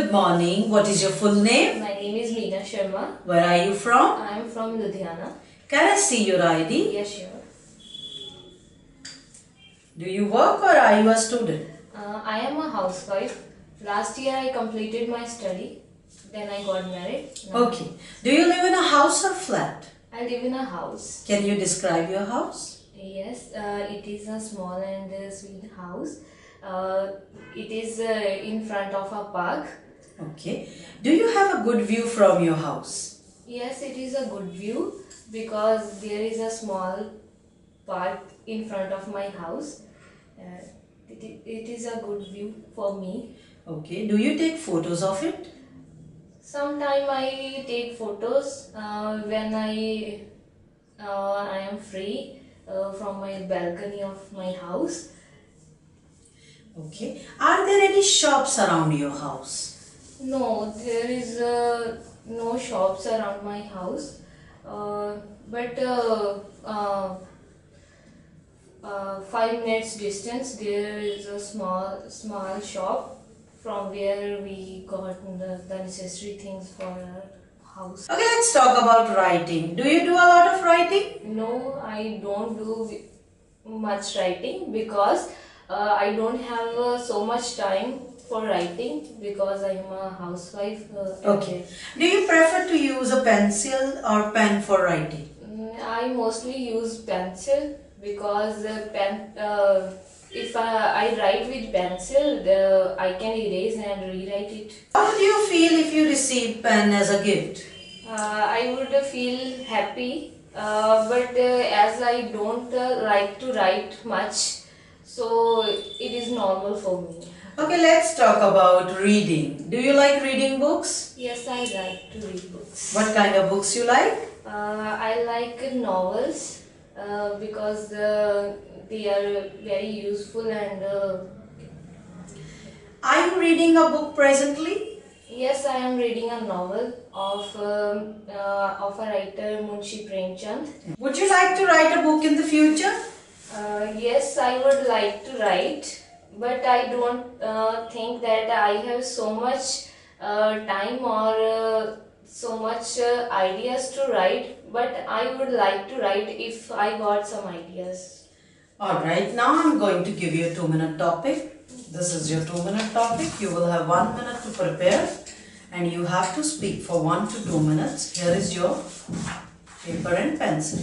Good morning. What is your full name? My name is Meena Sharma. Where are you from? I am from Ludhiana. Can I see your ID? Yes, sure. Do you work or are you a student? I am a housewife. Last year I completed my study. Then I got married. Now Okay. Do you live in a house or flat? I live in a house. Can you describe your house? Yes, it is a small and sweet house. It is in front of a park. Okay. Do you have a good view from your house? Yes, it is a good view because there is a small park in front of my house. It is a good view for me. Okay. Do you take photos of it? Sometime I take photos when I am free from my balcony of my house. Okay. Are there any shops around your house? No, there is no shops around my house, but 5 minutes distance there is a small shop from where we got the necessary things for our house. Okay, let's talk about writing. Do you do a lot of writing? No, I don't do much writing because I don't have so much time for writing because I am a housewife. Okay. Do you prefer to use a pencil or pen for writing? I mostly use pencil because if I write with pencil, I can erase and rewrite it. How would you feel if you received pen as a gift? I would feel happy, but as I don't like to write much, so it is normal for me. Okay, let's talk about reading. Do you like reading books? Yes, I like to read books. What kind of books you like? I like novels because they are very useful and Are you reading a book presently? yes, I am reading a novel of a writer Munshi Premchand. Would you like to write a book in the future? Yes, I would like to write, but I don't think that I have so much time or so much ideas to write, but I would like to write if I got some ideas. Alright, now I'm going to give you a 2-minute topic. This is your 2-minute topic. You will have 1 minute to prepare and you have to speak for 1 to 2 minutes. Here is your paper and pencil.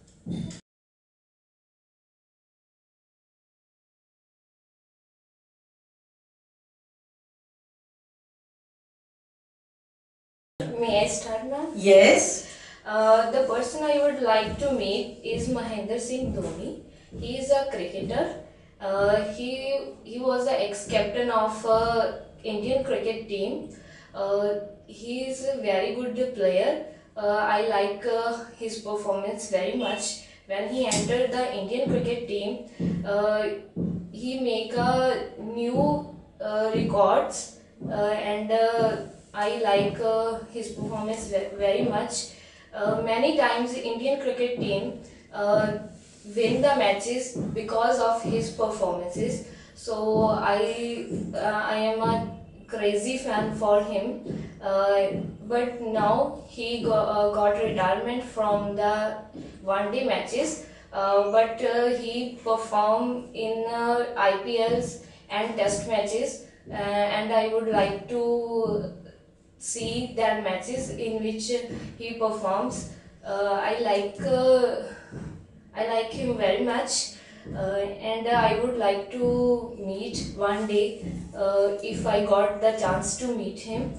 May I start now? Yes. The person I would like to meet is Mahendra Singh Dhoni. He is a cricketer. He was the ex-captain of Indian cricket team. He is a very good player. I like his performance very much. When he entered the Indian cricket team, he make a new records and I like his performance very much. Many times the Indian cricket team win the matches because of his performances. So I am a crazy fan for him. But now he got retirement from the one-day matches. But he performed in IPLs and test matches. And I would like to see that matches in which he performs. I like him very much, and I would like to meet one day if I got the chance to meet him.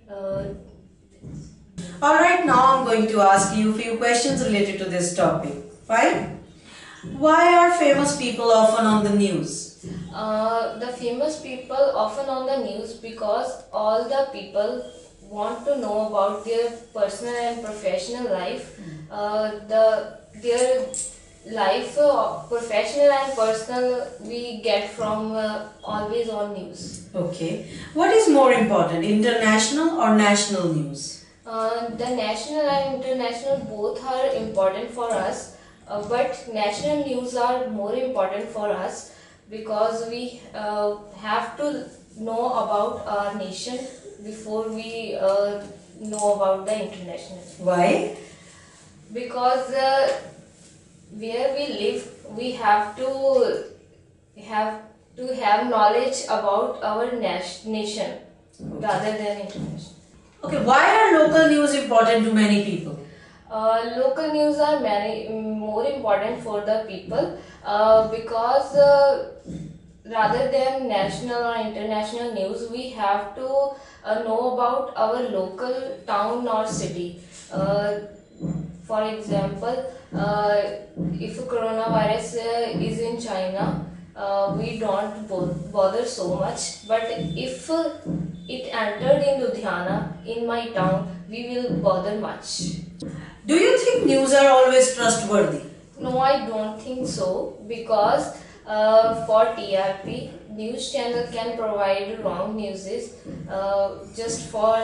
Alright, now I'm going to ask you a few questions related to this topic. Fine? Why are famous people often on the news? The famous people often on the news because all the people want to know about their personal and professional life. Their life, professional and personal, we get from always on news. Okay. What is more important, international or national news? The national and international both are important for us, but national news are more important for us because we have to know about our nation, before we know about the international. Why? Because where we live, we have to have knowledge about our nation rather than international. Okay, why are local news important to many people? Local news are more important for the people because rather than national or international news, we have to know about our local town or city. For example, if coronavirus is in China, we don't bother so much. But if it entered in Ludhiana, in my town, we will bother much. Do you think news are always trustworthy? No, I don't think so because for TRP, news channel can provide wrong news just for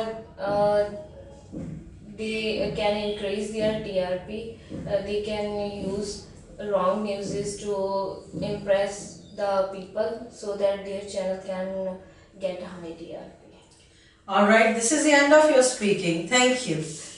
they can increase their TRP. They can use wrong news to impress the people so that their channel can get high TRP. Alright, this is the end of your speaking. Thank you.